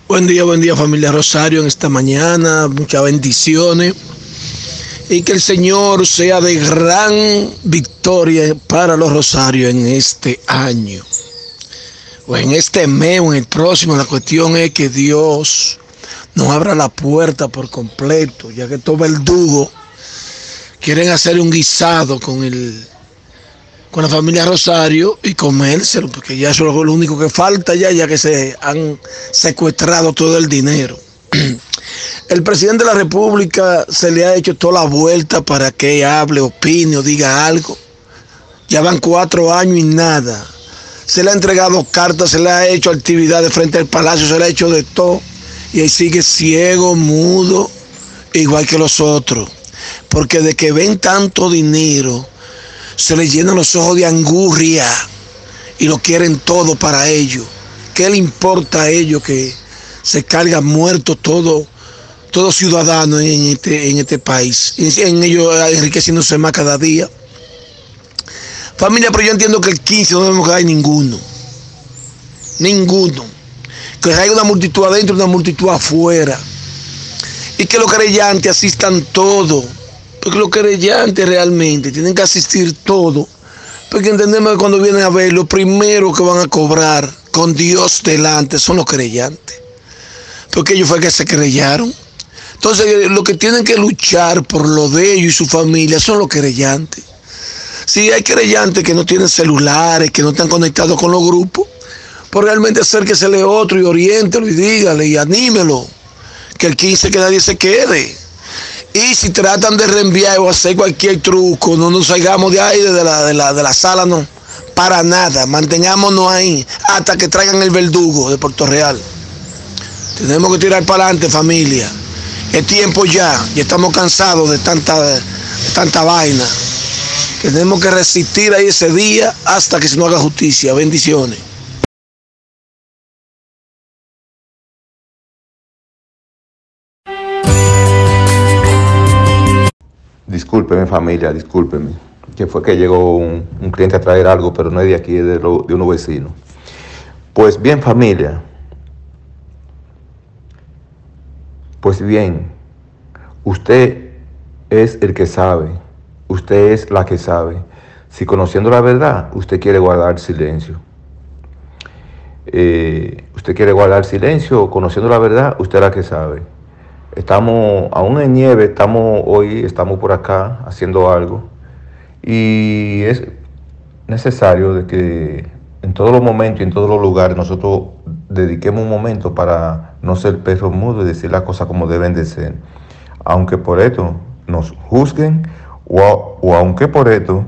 Buen día familia Rosario en esta mañana, muchas bendiciones y que el Señor sea de gran victoria para los Rosarios en este año o en este mes o en el próximo. La cuestión es que Dios nos abra la puerta por completo, ya que todo verdugo quieren hacer un guisado con la familia Rosario y comérselo, porque ya eso es lo único que falta ya que se han secuestrado todo el dinero. El presidente de la República se le ha hecho toda la vuelta para que hable, opine o diga algo. Ya van 4 años y nada. Se le ha entregado cartas, se le ha hecho actividades frente al palacio, se le ha hecho de todo. Y ahí sigue ciego, mudo, igual que los otros. Porque de que ven tanto dinero, se les llenan los ojos de angurria y lo quieren todo para ellos. ¿Qué le importa a ellos que se cargan muertos todo ciudadano en este país? En ellos enriqueciéndose más cada día. Familia, pero yo entiendo que el 15 no debemos caer ninguno. Ninguno. Que hay una multitud adentro y una multitud afuera. Y que los creyentes asistan todos. Porque los creyentes realmente tienen que asistir todos. Porque entendemos que cuando vienen a ver, lo primero que van a cobrar con Dios delante son los creyentes. Porque ellos fue que se creyeron. Entonces, los que tienen que luchar por lo de ellos y su familia son los creyentes. Si hay creyentes que no tienen celulares, que no están conectados con los grupos, pues realmente acérquesele otro y oriéntelo y dígale y anímelo. Que el 15 que nadie se quede. Y si tratan de reenviar o hacer cualquier truco, no nos salgamos de ahí, de la sala, no. Para nada, mantengámonos ahí hasta que traigan el verdugo de Puerto Real. Tenemos que tirar para adelante, familia. Es tiempo ya estamos cansados de tanta vaina. Tenemos que resistir ahí ese día hasta que se nos haga justicia. Bendiciones. Discúlpeme familia, discúlpeme, que fue que llegó un cliente a traer algo, pero no es de aquí, es de unos vecinos. Pues bien familia, pues bien, usted es el que sabe, usted es la que sabe. Si conociendo la verdad, usted quiere guardar silencio. Usted quiere guardar silencio, conociendo la verdad, usted es la que sabe. Estamos aún en nieve, estamos por acá haciendo algo y es necesario de que en todos los momentos y en todos los lugares nosotros dediquemos un momento para no ser perros mudos y decir las cosas como deben de ser, aunque por esto nos juzguen o aunque por esto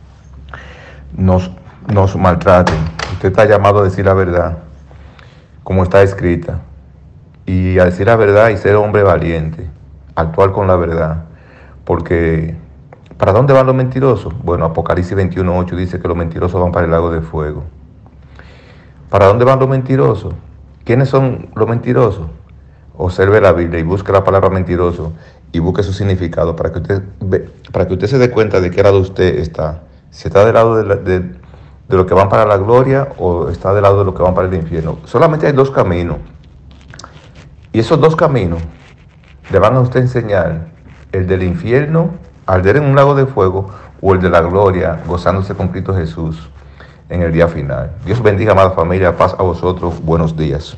nos maltraten. Usted está llamado a decir la verdad como está escrita. Y a decir la verdad y ser hombre valiente, actuar con la verdad, porque ¿para dónde van los mentirosos? Bueno, Apocalipsis 21:8 dice que los mentirosos van para el lago de fuego. ¿Para dónde van los mentirosos? ¿Quiénes son los mentirosos? Observe la Biblia y busque la palabra mentiroso y busque su significado para que usted se dé cuenta de qué lado usted está. Si está del lado de los que van para la gloria o está del lado de los que van para el infierno. Solamente hay 2 caminos. Y esos 2 caminos le van a usted enseñar el del infierno, arder en un lago de fuego, o el de la gloria, gozándose con Cristo Jesús en el día final. Dios bendiga, amada familia, paz a vosotros, buenos días.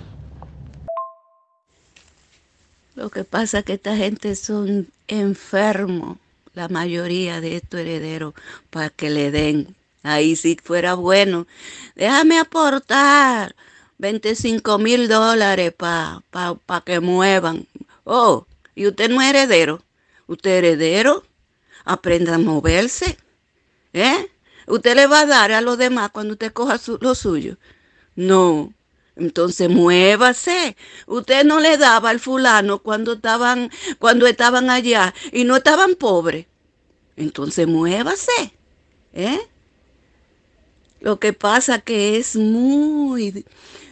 Lo que pasa es que esta gente son enfermos, la mayoría de estos herederos, para que le den. Ahí si fuera bueno, déjame aportar $25,000 para que muevan. Oh, y usted no es heredero. Usted es heredero. Aprenda a moverse. ¿Usted le va a dar a los demás cuando usted coja lo suyo? No. Entonces muévase. Usted no le daba al fulano cuando estaban allá y no estaban pobres. Entonces muévase. Lo que pasa que es muy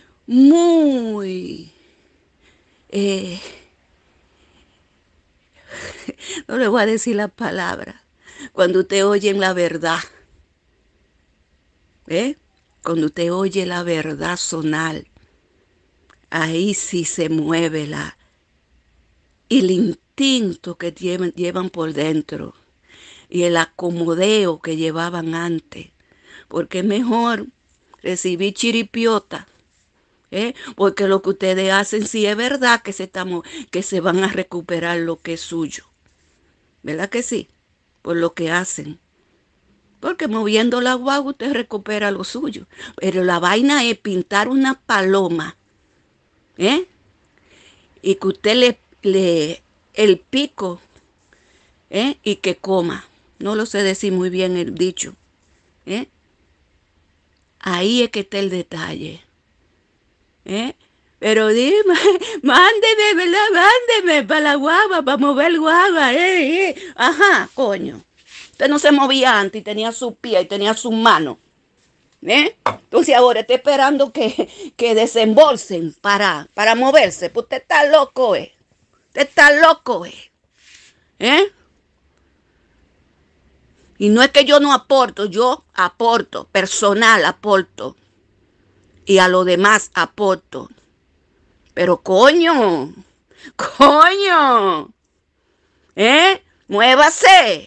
no le voy a decir la palabra. Cuando usted oye la verdad, cuando usted oye la verdad sonar, ahí sí se mueve el instinto que llevan por dentro y el acomodeo que llevaban antes. Porque es mejor recibir chiripiota, porque lo que ustedes hacen sí es verdad que se van a recuperar lo que es suyo. ¿Verdad que sí? Por lo que hacen. Porque moviendo la guagua usted recupera lo suyo. Pero la vaina es pintar una paloma, y que usted el pico, y que coma. No lo sé decir muy bien el dicho. Ahí es que está el detalle. Pero dime, mándeme, ¿verdad? Mándeme para la guagua, para mover guagua. Ajá, coño. Usted no se movía antes y tenía su pie y tenía sus manos. Entonces ahora está esperando que desembolsen para moverse. Pues usted está loco, Usted está loco, Y no es que yo no aporto, yo aporto, personal aporto. Y a lo demás aporto. Pero coño, muévase,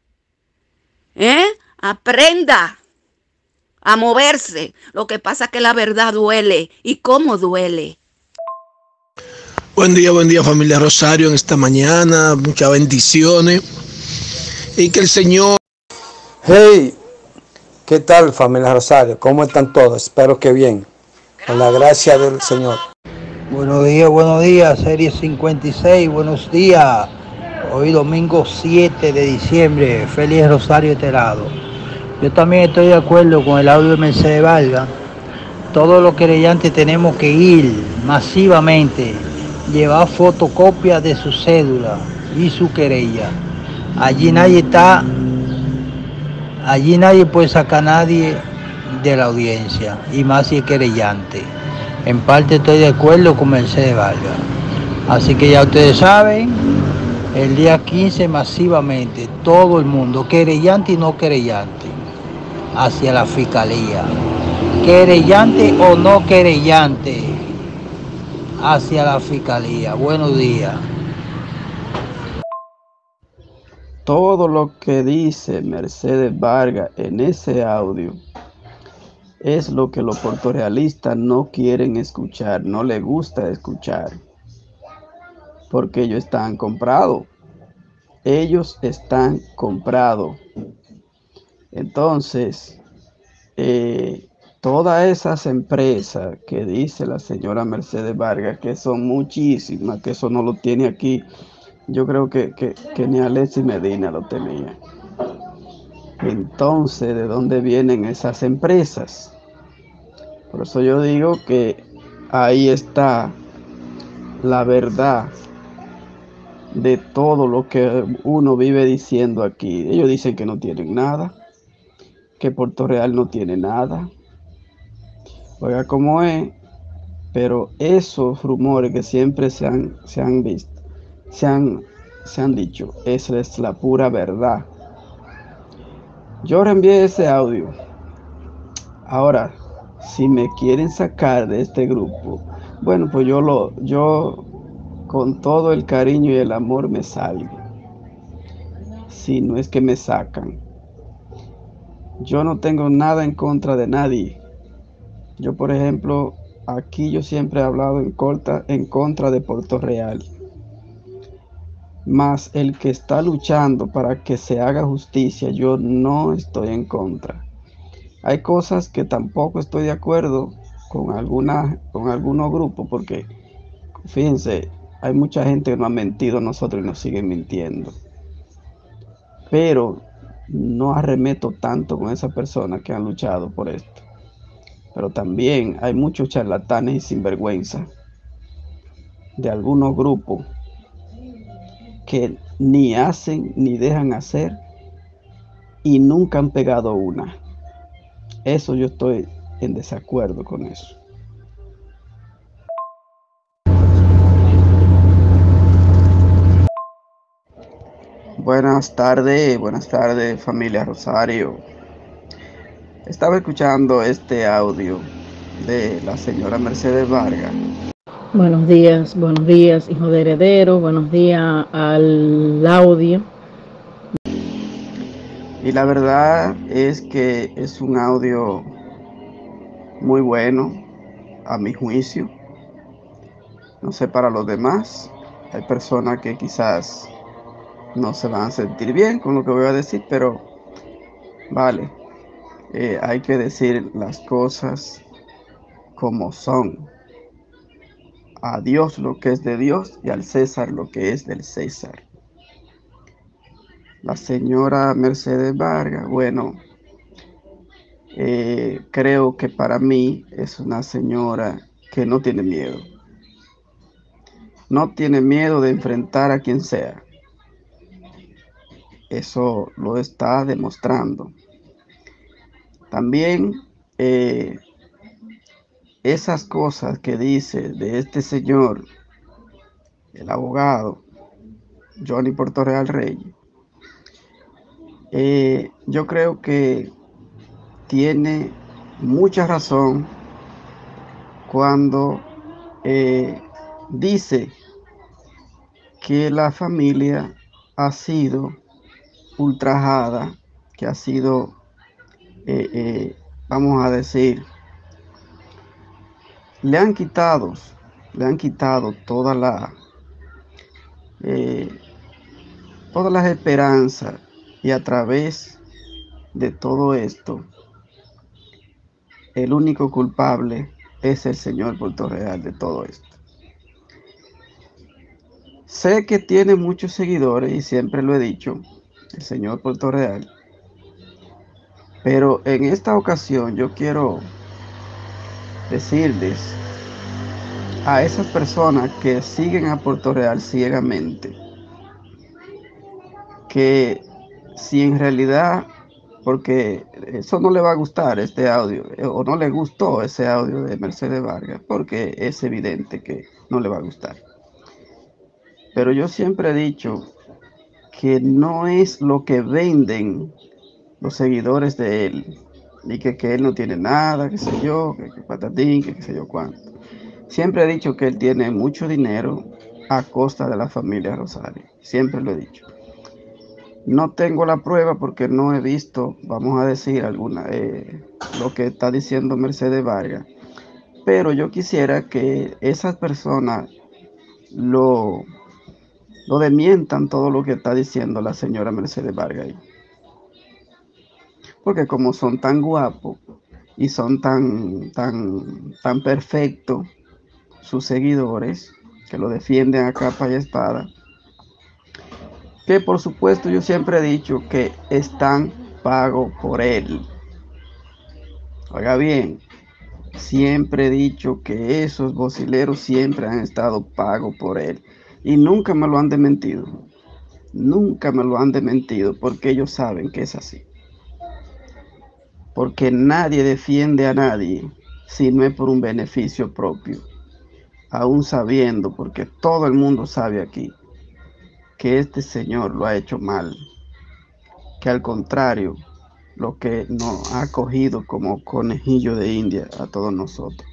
aprenda a moverse. Lo que pasa es que la verdad duele. ¿Y cómo duele? Buen día familia Rosario en esta mañana, muchas bendiciones y que el Señor... Hey, ¿qué tal familia Rosario? ¿Cómo están todos? Espero que bien, con la gracia del Señor. Buenos días, serie 56, buenos días. Hoy domingo 7 de diciembre, feliz Rosario este lado. Yo también estoy de acuerdo con el audio de Mercedes Vargas. Todos los querellantes tenemos que ir masivamente, llevar fotocopias de su cédula y su querella. Allí nadie puede sacar a nadie de la audiencia, y más si es querellante. En parte estoy de acuerdo con Mercedes Vargas. Así que ya ustedes saben, el día 15 masivamente, todo el mundo, querellante y no querellante, hacia la fiscalía. Querellante o no querellante, hacia la fiscalía. Buenos días. Todo lo que dice Mercedes Vargas en ese audio es lo que los puertorrealistas no quieren escuchar, no les gusta escuchar, porque ellos están comprados. Entonces, todas esas empresas que dice la señora Mercedes Vargas, que son muchísimas, que eso no lo tiene aquí, yo creo que ni Alexis Medina lo tenía. Entonces, ¿de dónde vienen esas empresas? Por eso yo digo que ahí está la verdad de todo lo que uno vive diciendo aquí. Ellos dicen que no tienen nada, que Puerto Real no tiene nada. Oiga cómo es, pero esos rumores que siempre se han visto, se han dicho, esa es la pura verdad. Yo reenvié ese audio. Ahora, si me quieren sacar de este grupo, bueno, pues yo con todo el cariño y el amor me salgo. Si no es que me sacan. Yo no tengo nada en contra de nadie. Yo, por ejemplo, aquí yo siempre he hablado en contra de Puerto Real. Más el que está luchando para que se haga justicia, yo no estoy en contra. Hay cosas que tampoco estoy de acuerdo con algunos grupos, porque fíjense, hay mucha gente que nos ha mentido a nosotros y nos siguen mintiendo. Pero no arremeto tanto con esas personas que han luchado por esto. Pero también hay muchos charlatanes y sinvergüenza de algunos grupos que ni hacen ni dejan hacer y nunca han pegado una. Eso yo estoy en desacuerdo con eso. Buenas tardes familia Rosario. Estaba escuchando este audio de la señora Mercedes Vargas Buenos días, hijo de heredero, buenos días al audio. Y la verdad es que es un audio muy bueno, a mi juicio. No sé para los demás. Hay personas que quizás no se van a sentir bien con lo que voy a decir, pero vale, hay que decir las cosas como son. A Dios lo que es de Dios y al César lo que es del César. La señora Mercedes Vargas, bueno, creo que para mí es una señora que no tiene miedo. No tiene miedo de enfrentar a quien sea. Eso lo está demostrando. También esas cosas que dice de este señor, el abogado Johnny Portorreal Reyes, yo creo que tiene mucha razón cuando dice que la familia ha sido ultrajada, que ha sido, vamos a decir, le han quitado todas las esperanzas, y a través de todo esto, el único culpable es el señor Portorreal de todo esto. Sé que tiene muchos seguidores y siempre lo he dicho, el señor Portorreal, pero en esta ocasión yo quiero decirles a esas personas que siguen a Portorreal ciegamente que si en realidad, porque eso no le va a gustar este audio, o no le gustó ese audio de Mercedes Vargas, porque es evidente que no le va a gustar. Pero yo siempre he dicho que no es lo que venden los seguidores de él, ni que él no tiene nada, qué sé yo, que patatín, que qué sé yo cuánto. Siempre he dicho que él tiene mucho dinero a costa de la familia Rosario, siempre lo he dicho. No tengo la prueba porque no he visto, vamos a decir, lo que está diciendo Mercedes Vargas, pero yo quisiera que esas personas lo desmientan todo lo que está diciendo la señora Mercedes Vargas. Porque como son tan guapos y son tan perfectos sus seguidores, que lo defienden a capa y espada, que por supuesto yo siempre he dicho que están pagos por él. Oiga bien, siempre he dicho que esos vocileros siempre han estado pagos por él. Y nunca me lo han desmentido. Nunca me lo han desmentido porque ellos saben que es así. Porque nadie defiende a nadie si no es por un beneficio propio. Aún sabiendo, porque todo el mundo sabe aquí, que este señor lo ha hecho mal. Que al contrario, lo que nos ha cogido como conejillo de India a todos nosotros.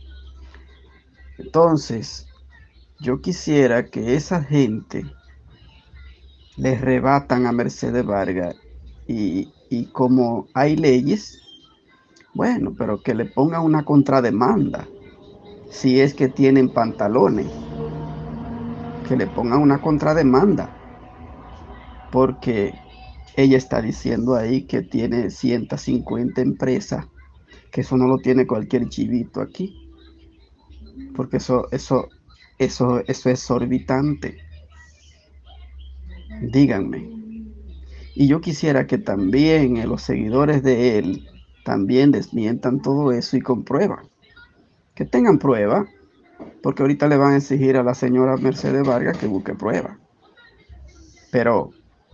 Entonces, yo quisiera que esa gente le rebatan a Mercedes Vargas y como hay leyes, bueno, pero que le pongan una contrademanda. Si es que tienen pantalones, que le pongan una contrademanda. Porque ella está diciendo ahí que tiene 150 empresas, que eso no lo tiene cualquier chivito aquí. Porque eso es exorbitante. Díganme. Y yo quisiera que también los seguidores de él también desmientan todo eso y comprueban. Que tengan prueba, porque ahorita le van a exigir a la señora Mercedes Vargas que busque prueba. Pero,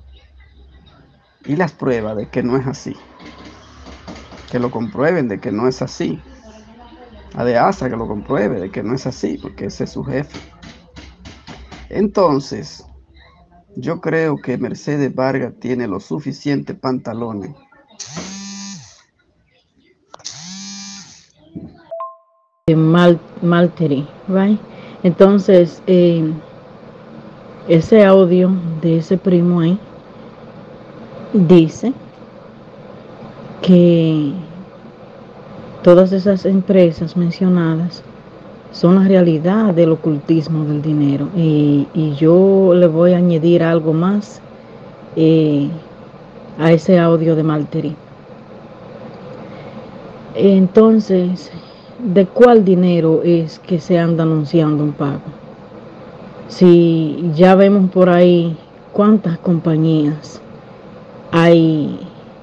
¿y las pruebas de que no es así? Que lo comprueben de que no es así. A de ASA que lo compruebe de que no es así, porque ese es su jefe. Entonces, yo creo que Mercedes Vargas tiene los suficientes pantalones Malteri, right? Entonces, ese audio de ese primo ahí dice que todas esas empresas mencionadas son la realidad del ocultismo del dinero. Y yo le voy a añadir algo más a ese audio de Malteri. Entonces, ¿de cuál dinero es que se anda anunciando un pago? Si ya vemos por ahí cuántas compañías hay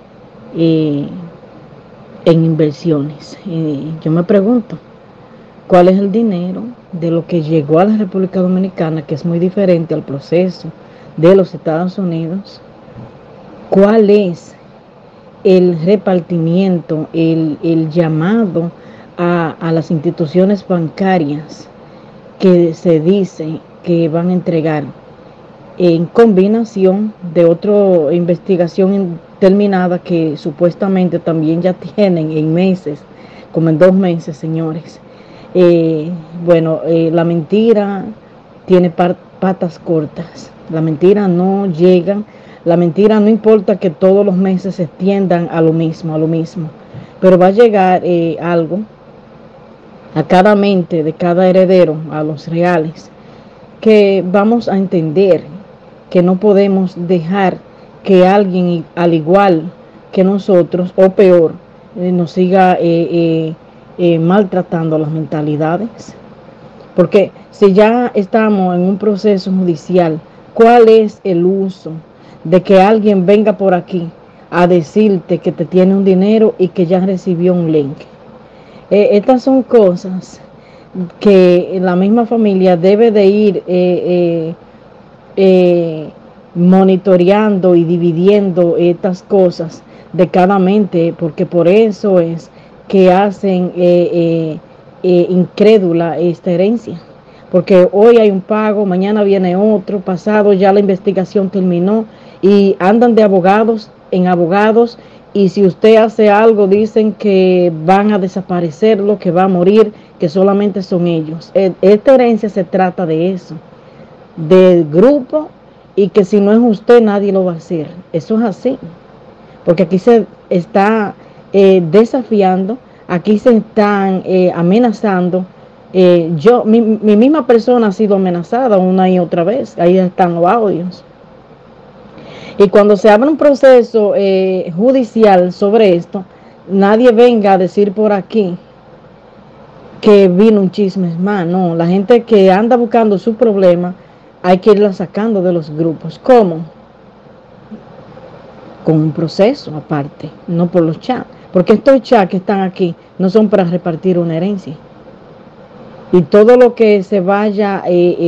en inversiones. Yo me pregunto, ¿cuál es el dinero de lo que llegó a la República Dominicana, que es muy diferente al proceso de los Estados Unidos? ¿Cuál es el repartimiento, el llamado a las instituciones bancarias que se dice que van a entregar en combinación de otra investigación terminada que supuestamente también ya tienen en meses, como en 2 meses, señores? La mentira tiene patas cortas. La mentira no llega. La mentira no importa que todos los meses se extiendan a lo mismo, pero va a llegar algo a cada mente de cada heredero, a los reales, que vamos a entender que no podemos dejar que alguien al igual que nosotros o peor nos siga maltratando las mentalidades. Porque si ya estamos en un proceso judicial, ¿cuál es el uso de que alguien venga por aquí a decirte que te tiene un dinero y que ya recibió un link? Estas son cosas que la misma familia debe de ir monitoreando y dividiendo estas cosas de cada mente, porque por eso es que hacen incrédula esta herencia. Porque hoy hay un pago, mañana viene otro, pasado ya la investigación terminó y andan de abogados en abogados, y si usted hace algo dicen que van a desaparecerlo, que va a morir, que solamente son ellos. Esta herencia se trata de eso, del grupo, y que si no es usted nadie lo va a hacer. Eso es así, porque aquí se está desafiando, aquí se están amenazando. Mi misma persona ha sido amenazada una y otra vez. Ahí están los audios. Y cuando se abre un proceso judicial sobre esto, nadie venga a decir por aquí que vino un chisme más. No, la gente que anda buscando su problema hay que irla sacando de los grupos. ¿Cómo? Con un proceso aparte, no por los chats. Porque estos chats que están aquí no son para repartir una herencia. Y todo lo que se vaya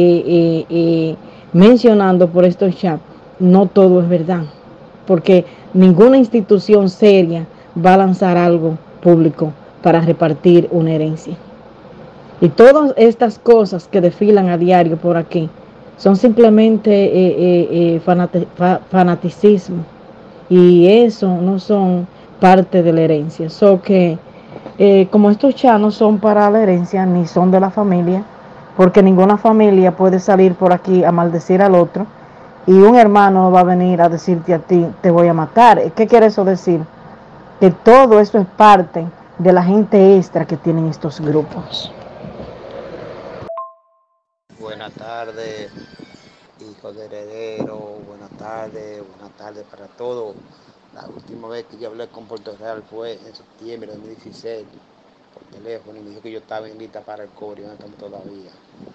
mencionando por estos chats, no todo es verdad. Porque ninguna institución seria va a lanzar algo público para repartir una herencia. Y todas estas cosas que desfilan a diario por aquí son simplemente fanaticismo. Y eso no son parte de la herencia. Como estos chats no son para la herencia, ni son de la familia, porque ninguna familia puede salir por aquí a maldecir al otro, y un hermano va a venir a decirte a ti, te voy a matar. ¿Qué quiere eso decir? Que todo eso es parte de la gente extra que tienen estos grupos. Buenas tardes, hijos de heredero. Buenas tardes para todos. La última vez que yo hablé con Puerto Real fue en septiembre de 2016 por teléfono, y me dijo que yo estaba en lista para el cobre, no estamos todavía.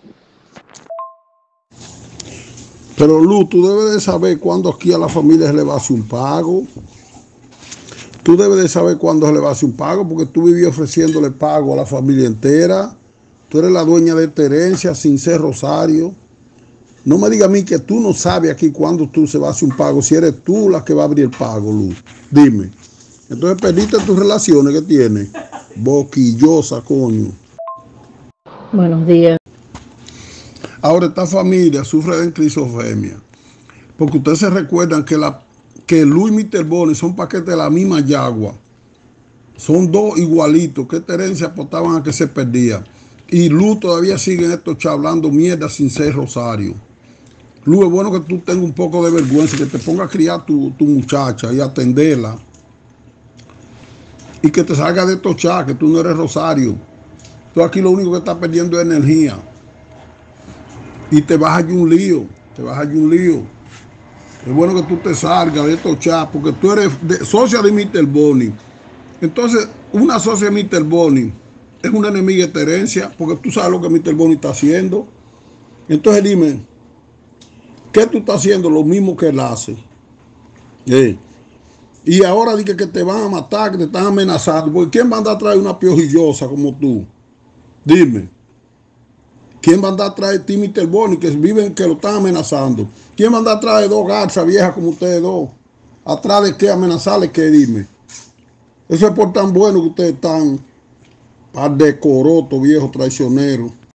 Pero Luz, tú debes de saber cuándo aquí a la familia se le va a hacer un pago. Tú debes de saber cuándo se le va a hacer un pago, porque tú vivías ofreciéndole pago a la familia entera. Tú eres la dueña de esta herencia sin ser Rosario. No me digas a mí que tú no sabes aquí cuándo tú se va a hacer un pago, si eres tú la que va a abrir el pago, Luz. Dime. Entonces perdiste tus relaciones que tienes. Boquillosa, coño. Buenos días. Ahora esta familia sufre de esquizofrenia, porque ustedes se recuerdan que Luis y Mr. Bonnie son paquetes de la misma yagua. Son dos igualitos, que esta herencia apostaban a que se perdía. Y Luz todavía sigue en estos chats hablando mierda sin ser Rosario. Luz, es bueno que tú tengas un poco de vergüenza, que te pongas a criar tu muchacha y atenderla. Y que te salga de estos chats, que tú no eres Rosario. Tú aquí lo único que estás perdiendo es energía. Y te vas allí un lío, Es bueno que tú te salgas de estos chats, porque tú eres socia de Mr. Bonnie. Entonces, una socia de Mr. Bonnie es una enemiga de Terencia, porque tú sabes lo que Mr. Bonnie está haciendo. Entonces dime, ¿qué tú estás haciendo? Lo mismo que él hace. Y ahora dije que te van a matar, que te están amenazando. ¿Por quién va a andar a traer una piojillosa como tú? Dime. ¿Quién va a andar a traer ti, Mr. Bonnie, que viven, que lo están amenazando? ¿Quién va a andar a traer dos garzas viejas como ustedes dos? ¿Atrás de qué? ¿Amenazarles qué? Dime. Eso es por tan bueno que ustedes están par de corotos, viejos traicioneros.